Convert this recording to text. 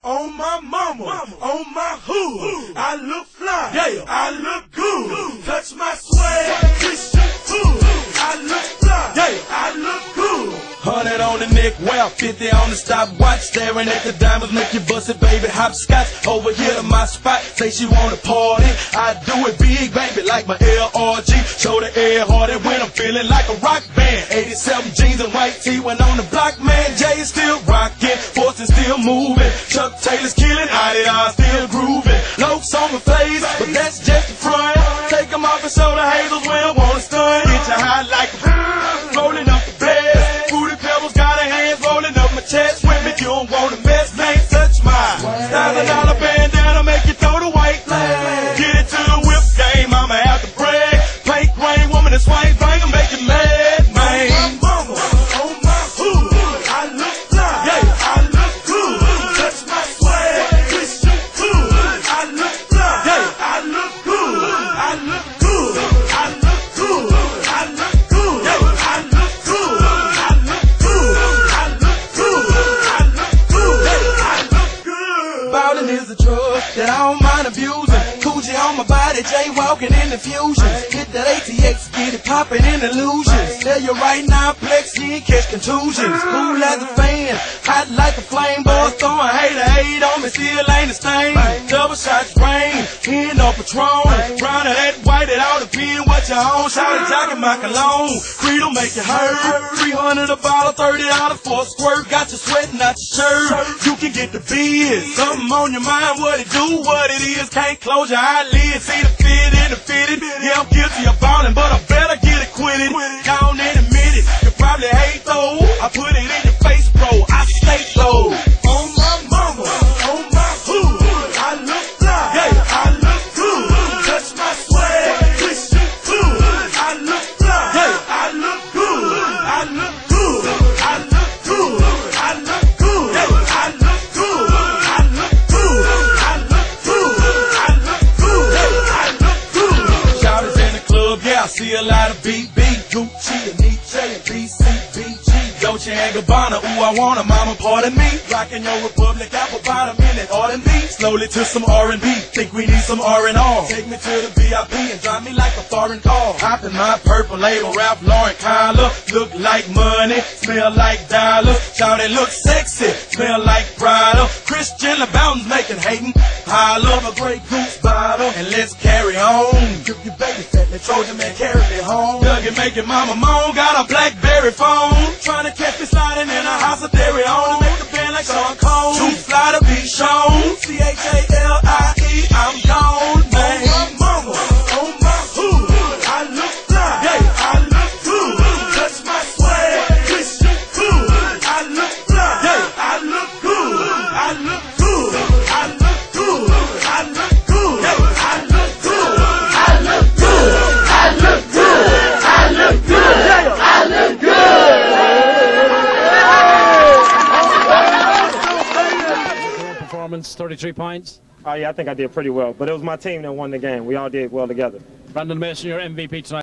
On my mama, on my hood, I look fly, yeah, I look good. Touch my swag, Christian food, I look fly, yeah, I look good. 100 on the neck, well, 50 on the stopwatch, staring at the diamonds, make you bust it, baby, hopscotch. Over here to my spot, say she wanna party, I do it big, baby, like my LRG. Show the air harder when I'm feeling like a rock band. 87 jeans and white tee when on the block, man. Jay is still rocking, Fortune still moving, Chuck Taylor's killing, Adidas still grooving. Lokes on my face, but that's just the front. Take them off and show the haters when I wanna stun. Get you high like a rolling up the bed. Fruity Pebbles got her hands rolling up my chest. Women, you don't wanna mess, man, touch my $1,000 bandana, make you throw the white flag. Get it to the whip game, I'ma have to brag. Pink rain, woman, and swing, bang, and make you mad, man. On my mama, on my hood, I look fly, yeah, I look good. Touch my swag, Christian food, I look fly, yeah, I look good, I look good, I look good, I look good, yeah, I look good, I look good, I look good, I look good, yeah, I look good. Ballin' is a drug that I don't mind abusing. Coochie on my body, jaywalking in the fusion. Hit that ATX, get it poppin' in illusions. Tell you right now, Plex, you ain't catch contusions. Cool as a fan, hot like a flame. Boys throwing hate on me, still ain't a stain. Double shots rain, in on Patron. Brown and that white, it all depend what you own. Shout it, jockin' my cologne. Creed'll make you hurt. 300 a bottle, $30 for a squirt. Got you sweating out your shirt. You can get the biz. Something on your mind, what it do, what it is. Can't close your eyelids, see the fit in the fitted. Yeah, I'm guilty of ballin', but I better get acquitted. Gone and admit it. You probably hate though. I put it in your face, bro. I stay low. On my mama, on my hood, I look fly, yeah, I look good. Touch my swag, Christian food, I look fly, yeah, I look good, I look good, I look good, I look good, yeah, I look good, I look good, I look good, I look good, yeah, I look good. Shouters in the club, yeah, I see a lot of BB, Gucci and Nietzsche and BCBG, Dolce and Gabbana, ooh, I want a mama, pardon me. Rockin' your Republic, apple bottom in it, R&B. Slowly to some R&B, think we need some R&R. Take me to the VIP and drive me like a foreign car. Hop in my purple label, Ralph Lauren collar. Look like money, smell like dollars. Shout it look sexy, smell like bridal. Christian LeBoun's making hatin'. I love a Grey Goose bottle, and let's carry on. Grip your baby fat, let Trojan man carry me home. Doug and making mama moan, got a BlackBerry phone. Trying to catch me sliding in a house of dairy on. Make the band like Sean Cone. Too fly to be shown. CHALIE, I'm gone, man. On my mama, on my hood, I look fly, yeah, I look good. Touch my swag, Christian food, I look fly, yeah, I look good, I look good, I look good, I look good, yeah, I look good, I look good, I look good, I look good, I look good. Performance, 33 points. Oh yeah, I think I did pretty well, but it was my team that won the game. We all did well together. Brandon Mason, your MVP tonight.